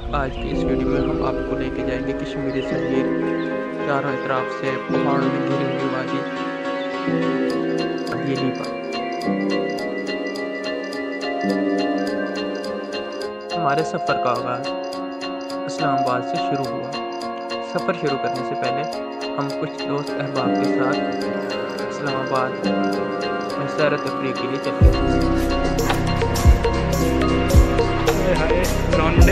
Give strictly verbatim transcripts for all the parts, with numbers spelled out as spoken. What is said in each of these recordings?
आज की इस वीडियो में हम आपको लेके जाएंगे कश्मीरी शहर, चारों तरफ से पहाड़ों में घिरी हुई वादी ये लीपा। हमारे सफ़र का आगाज़ इस्लामाबाद से शुरू हुआ। सफ़र शुरू करने से पहले हम कुछ दोस्त अहबाब के साथ इस्लामाबाद में सैर तफरीह के लिए चले गए। हाय लौंडे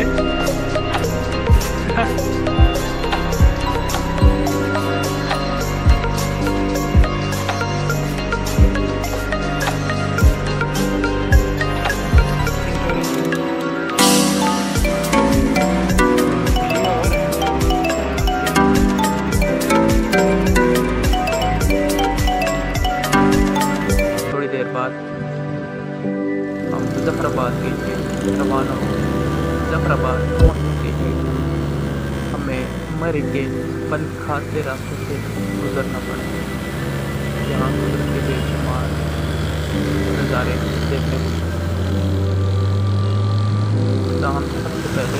थोड़ी देर बाद हम मुजफ्फराबाद के लिए रवाना हो गए। मुजफ्फराबाद पहुंचने के लिए हमें मरी के फल खाते रास्ते से गुजरना पड़ा, जहाँ कुदरत के बेशुमार नज़ारे देखने को मिले। हम सबसे पहले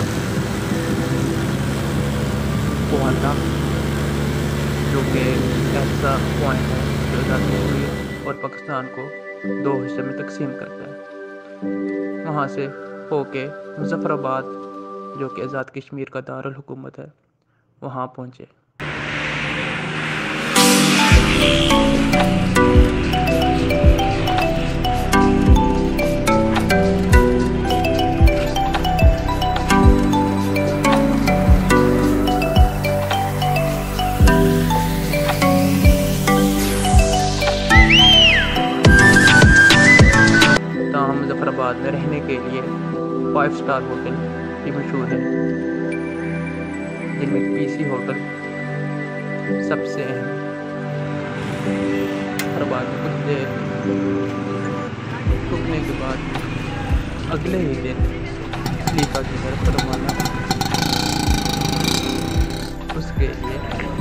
कोहाना, जो कि ऐसा पॉइंट है जो कश्मीर और पाकिस्तान को दो हिस्से में तकसीम करता है, वहाँ से होके मुजफ्फराबाद, जो कि आज़ाद कश्मीर का दारुल हुकूमत है, वहाँ पहुँचे। मुजफ्फराबाद में रहने के लिए फाइव स्टार होटल भी मशहूर है, जिनमें पीसी होटल सबसे अहम। मुजफ्फराबाद में कुछ देर रुकने के बाद अगले ही दिन लीपा की तरफ रवाना। उसके लिए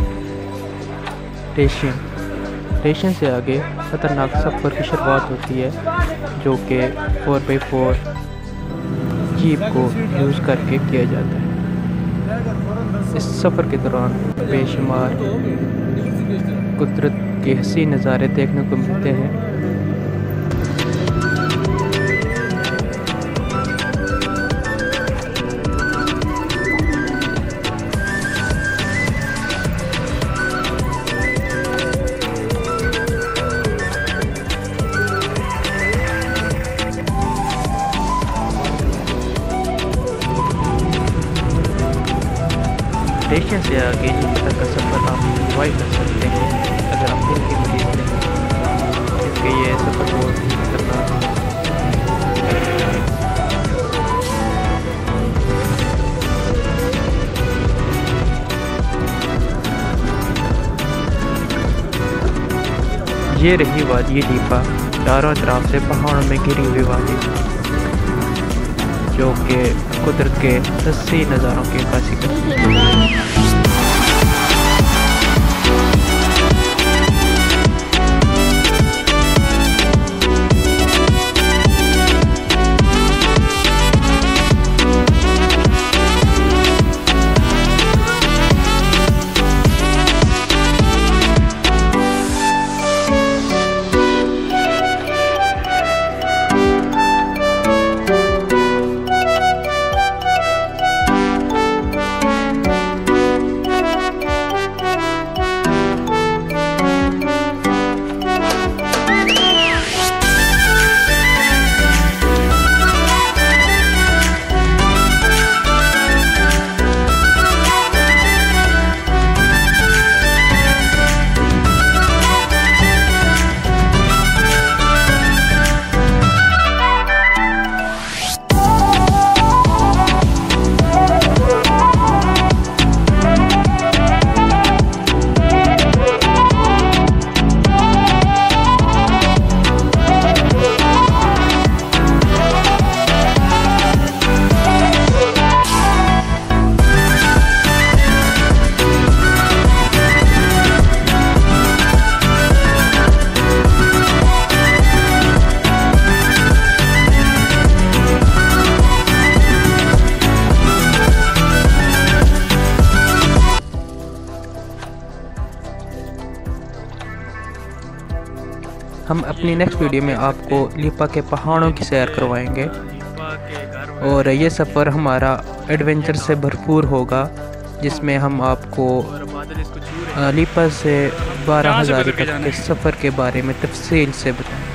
स्टेशन स्टेशन से आगे खतरनाक सफ़र की शुरुआत होती है, जो कि फोर बाई फोर जीप को यूज़ करके किया जाता है। इस सफ़र के दौरान बेशुमार कुदरत के हसीन नज़ारे देखने को मिलते हैं। स्टेशन से आगे जिस तक का सफ़र आप इंजॉय कर सकते हैं अगर आप दिल की मरीज नहीं, क्योंकि ये सफ़र बहुत ही खतरनाक है। ये रही वादी लीपा, चारों तरफ से पहाड़ों में घिरी हुई वादी, जो कि कुदरत के हसीन नज़ारों की अक्कासी करती है। हम अपनी नेक्स्ट वीडियो में आपको लिपा के पहाड़ों की सैर करवाएंगे और ये सफ़र हमारा एडवेंचर से भरपूर होगा, जिसमें हम आपको लिपा से बारह हज़ार तक के सफ़र के बारे में तफसील से बताएं।